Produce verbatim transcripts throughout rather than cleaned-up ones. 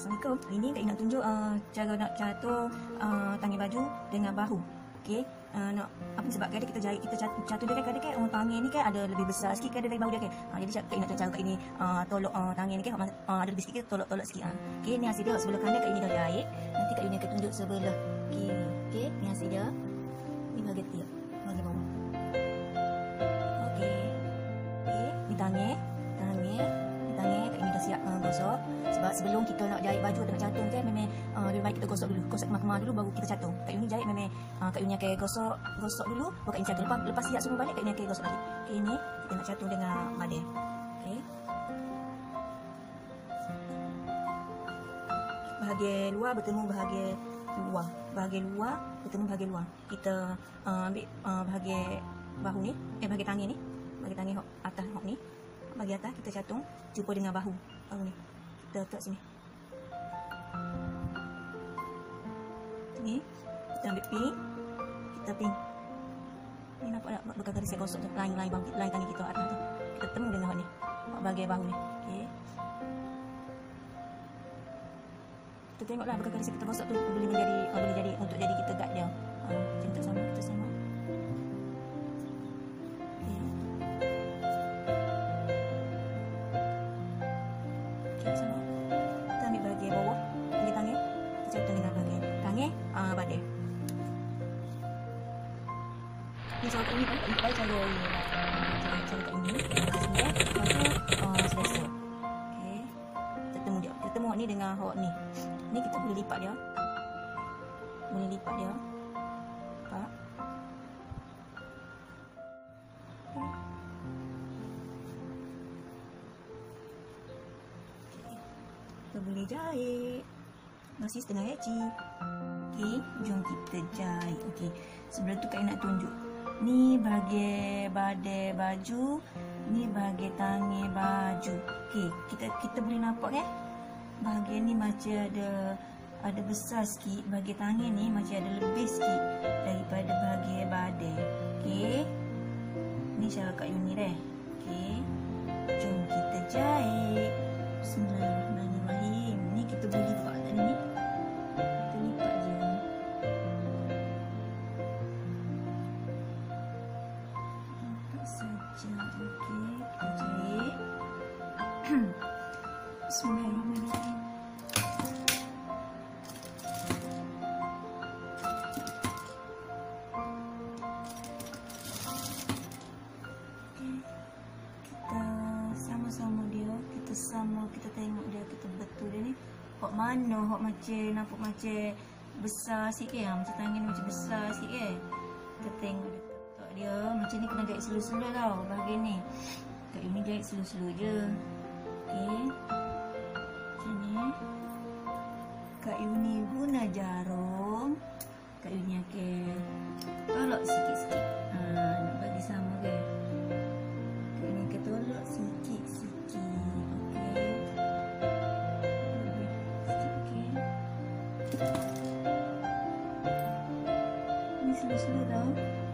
Assalamualaikum. Hari ni Kak nak tunjuk uh, cara nak catur uh, tangan baju dengan bahu. Okey. Uh, nak apa sebab kadang kita jahit kita catur, catur dia kan kadang kan uh, tangan ni kan ada lebih besar sikit kadang dari bahu dia kan. Uh, jadi Kak nak cara Kak ini uh, tolok uh, tangan ni kan uh, ada lebih sikit tolok-tolok sikit. Uh. Okey, ni hasil dia sebelah kanan Kak ini dah jahit. Nanti Kak ini akan tunjuk sebelah kiri. Okey, ni hasil dia. Ni bahagian tiap, bahagian bawah. Okey. Okey, ni tangan, tangan, ni tangan Kak ini dah siap uh, gosok. Sebab sebelum kita nak jahit baju atau nak catur kan memang uh, lebih baik kita gosok dulu. Gosok kemar-kemar dulu baru kita catur. Kak Yuni jahit memang uh, Kak Yuni akan gosok gosok dulu baru Kak Yuni catur. Lepas, lepas siap semua balik Kak Yuni akan gosok lagi. Okey, ni kita nak catur dengan badai. Okey. Bahagian luar bertemu bahagian luar. Bahagian luar bertemu bahagian luar. Kita uh, ambil uh, bahagian bahu ni, eh bahagian tangan ni. Bahagian tangan hok atas hok ni. Bahagian atas kita catur jumpa dengan bahu. Bahu ni. Kita letak sini. Ni kita ambil pin, kita pin. Ni nampak tak bekas garis saya gosok tu line-line bang, line tangan kita atas tu. Kita temu dengan hok ni. Bahagian bahu ni. Okey. Kita tengoklah bekas garis kita gosok tu boleh menjadi uh, boleh jadi untuk jadi kita guard dia. Ha, uh, kita sama kita sama. Uh, badai. Ni cara kat ini kan, ini baik cara ini. Cara cara kat ini, sini, lepas tu uh, selesa. Okey. Kita temu dia. Kita temu hok ni dengan hok ni. Ni kita boleh lipat dia. Boleh lipat dia. Lipat. Okay. Kita boleh jahit. Masih setengah heci. Okey, jom kita jahit. Okey, sebelum tu Kak nak tunjuk. Ni bahagian badai baju, ni bahagian tangan baju. Okey, kita kita boleh nampak kan? Bahagian ni macam ada ada besar sikit, bahagian tangan ni macam ada lebih sikit daripada bahagian badai. Okey. Ni cara Kak Yuni dah. Okey. Jom kita jahit. Bismillahirrahmanirrahim. Ni kita boleh lipat tadi ni. Bismillahirrahmanirrahim. Kita sama-sama dia, kita sama, kita tengok dia, kita betul dia ni. Hok mana, hok macam nampak macam besar sikit kan, macam tangan macam besar sikit kan. Kita tengok dia, letak dia macam ni kena jahit slow-slow tau bahagian ni. Kak Yuni jahit slow-slow je. Okey. Macam ni. Kak Yuni guna jarum. Kak Yuni akan tolak sikit-sikit. Ha, nak bagi sama ke? Kak Yuni akan tolak sikit-sikit. Okey. Sikit, okey. Ni slow-slow tau.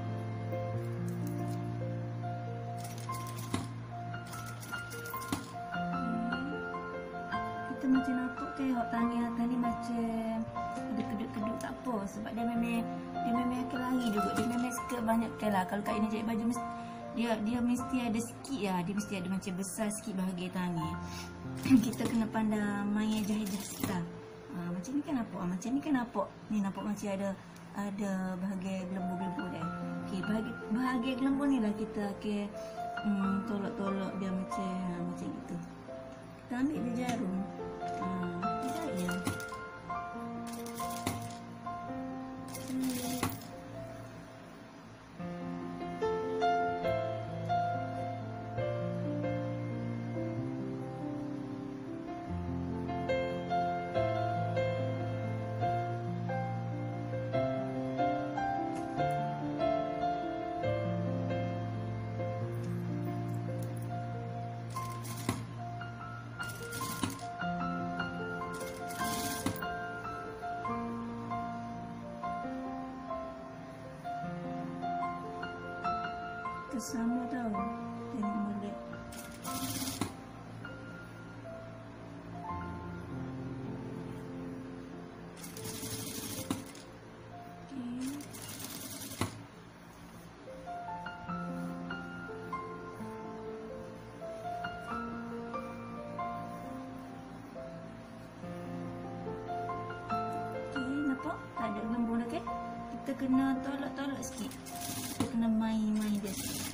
Macam nampak ke hok tangan atas ni macam ada kedut-kedut tak apa sebab dia memang dia memang akan lari juga, dia memang suka banyak kan lah. Kalau Kak Ina jahit baju mesti dia dia mesti ada sikit lah, dia mesti ada macam besar sikit bahagian tangan. Kita kena pandang main jahit-jahit sikit lah. Ha, macam ni kan nampak, macam ni kan nampak, ni nampak macam ada ada bahagian gelembur-gelembur dia. Okey, bahagian bahagian gelembur ni lah kita akan hmm, tolak-tolak dia macam macam gitu. Kita ambil dia jarum. Hmm, tidak ya. Sama tau. Tengok molek. kena tolak-tolak sikit. Kita kena main-main dia sikit.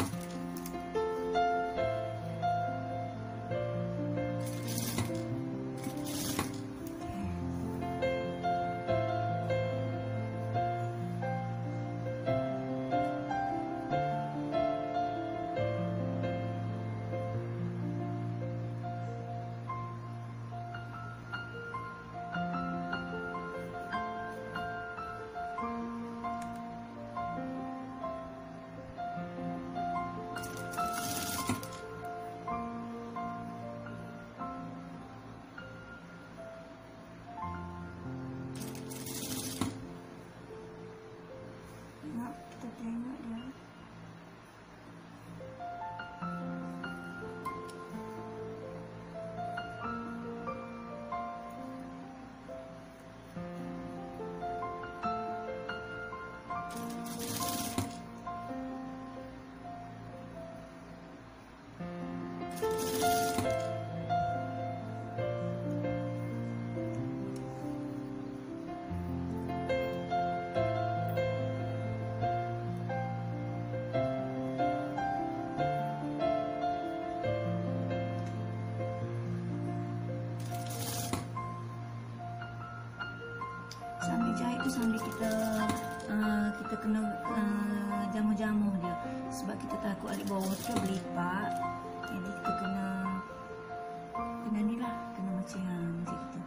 Kita tengok dia. Sambil jahit tu sambil kita uh, kita kena uh, jamu-jamu dia, sebab kita takut alik bawah tu berlipat, jadi kita kena kena ni lah, kena macam macam itu.